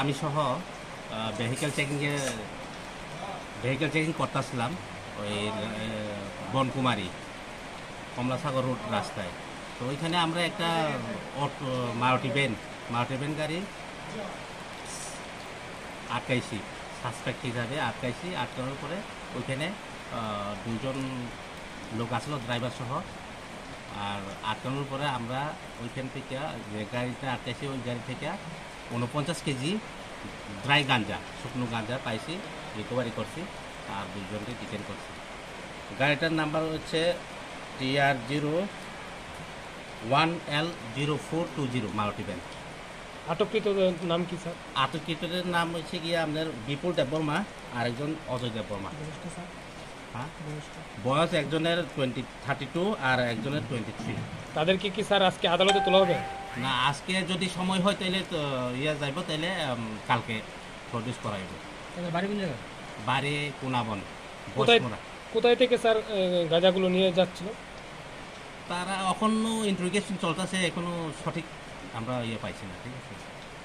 আমি সহ vehicle checking করতেছিলাম ওই বনকুমারী কমলাসাগর রোড রাস্তায়। তো ওইখানে আমরা একটা মারুতি ভ্যান গাড়ি আটকাইছি, সাসপেক্ট হিসাবে আটকানোর পরে ওইখানে দুজন লোক আসলো ড্রাইভার সহ। আর আটকানোর পরে আমরা ওইখান থেকে যে গাড়িটা আটকাইছি ওই গাড়ি থেকে 49 কেজি ড্রাই গাঞ্জা, শুকনো গাঞ্জা পাইছি, রিকভারি করছি আর দুজনকে ডিটেন করছি। গাড়িটার নাম্বার হচ্ছে TR01L0420 মারুতি ভ্যান। আটককৃতদের নাম কি স্যার? আটককৃতদের নাম হচ্ছে গিয়ে আপনার বিপুল দেববর্মা আর একজন অজয় দেববর্মা। হ্যাঁ, বয়স একজনের 32 আর একজনের 23। তাদেরকে কি স্যার আজকে আদালতে তোলা হবে? না, আজকে যদি সময় হয় তাহলে যাইব, তাহলে কালকে প্রডিউস করা হইব। বাড়ি কোন জায়গায়? বাড়ি কোনাবন। কোথায় থেকে স্যার গাঁজাগুলো নিয়ে যাচ্ছিল? তারা এখনো ইন্টারোগেশন চলতেছে, এখনো সঠিক আমরা পাইছি না। ঠিক আছে।